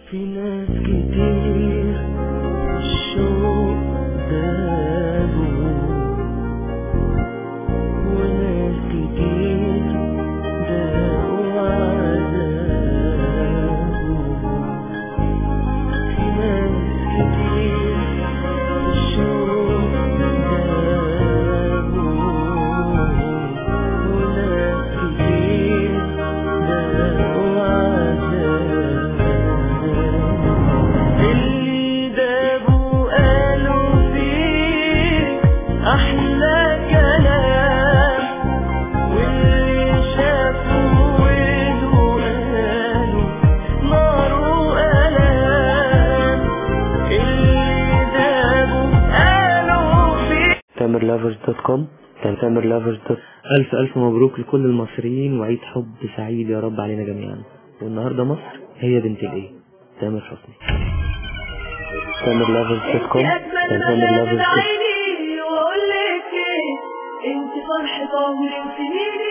في ناس كتير الشوق دابوا، وناس كتير داقوا عذابوا. في ناس كتير الشوق دابوا، وناس كتير داقوا عذابوا. اللي دابوا قالوا فيه أحلى كلام، واللي شافوا وقالوا نار وألام. اللي دابوا قالوا فيه tamerlovers.com. ألف مبروك لكل المصريين، وعيد حب سعيد يا رب علينا جميعا. والنهارده مصر هي بنت الايه؟ تامر حسني. tamerlovers.com. tamerlovers.com. وأقول لك إيه، أنت فرحة عمري وسنيني.